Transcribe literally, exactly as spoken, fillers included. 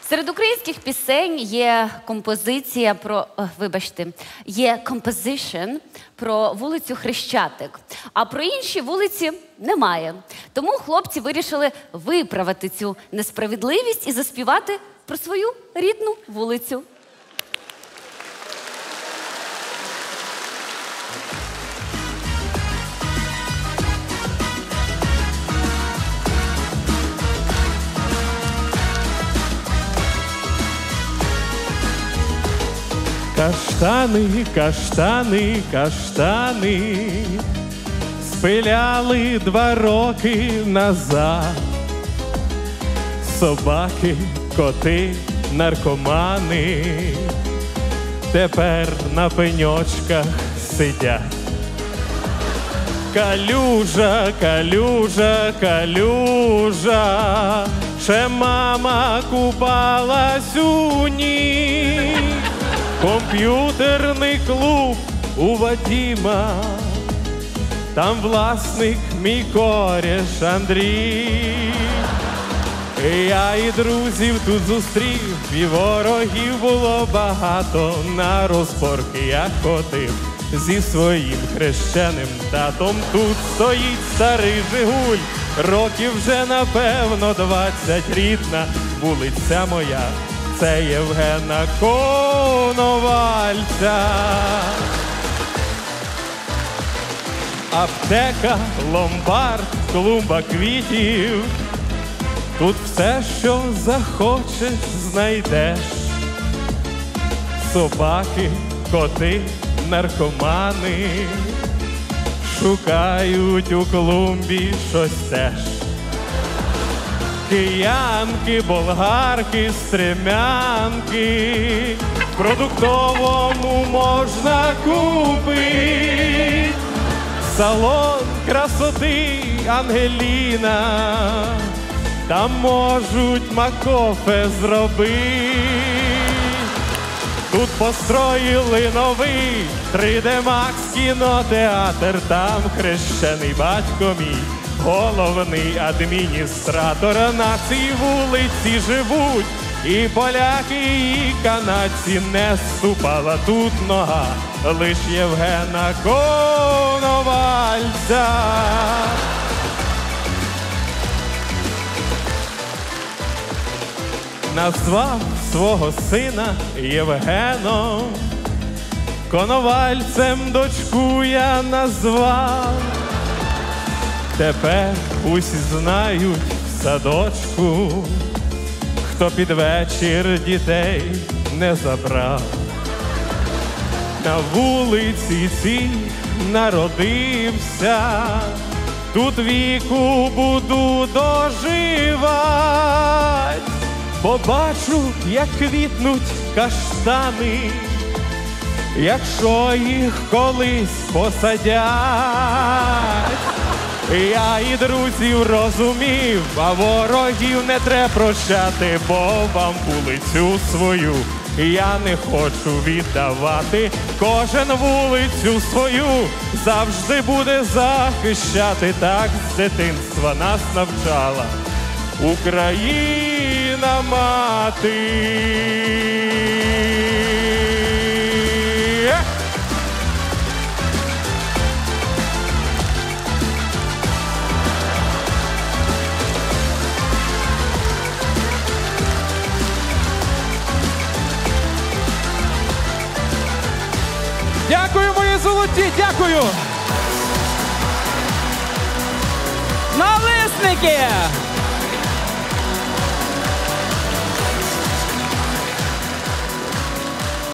Серед українських пісень є композиція про, о, вибачте, є композишн про вулицю Хрещатик, а про інші вулиці немає. Тому хлопці вирішили виправити цю несправедливість і заспівати про свою рідну вулицю. Каштани, каштани, каштани спиляли два роки назад. Собаки, коти, наркомани тепер на пеньочках сидять. Калюжа, калюжа, калюжа, ще мама купалась у ній. Комп'ютерний клуб у Вадима, там власник мій кореш Андрій. Я і друзів тут зустрів, і ворогів було багато. На розборки я ходив зі своїм хрещеним татом. Тут стоїть старий Жигуль, років вже напевно двадцять. Рідна вулиця моя, це Євгена Коновальця. Аптека, ломбард, клумба квітів. Тут все, що захочеш, знайдеш. Собаки, коти, наркомани шукають у клумбі щось теж. Киянки, болгарки, стремянки в продуктовому можна купити. Салон красоти Ангеліна, там можуть макофе зробити. Тут построїли новий три де Макс кінотеатр, там хрещений батько мій, головний адміністратор. На цій вулиці живуть і поляки, і канадці. Не ступала тут нога лиш Євгена Коновальця. Назвав свого сина Євгеном, Коновальцем дочку я назвав. Тепер усі знають в садочку, хто під вечір дітей не забрав. На вулиці цій народився, тут віку буду доживать. Побачу, як квітнуть каштани, якщо їх колись посадять. Я і друзів розумів, а ворогів не треба прощати, бо вам вулицю свою я не хочу віддавати. Кожен вулицю свою завжди буде захищати. Так з дитинства нас навчала Україна мати. Дякую, мої золоті, дякую! Налисники!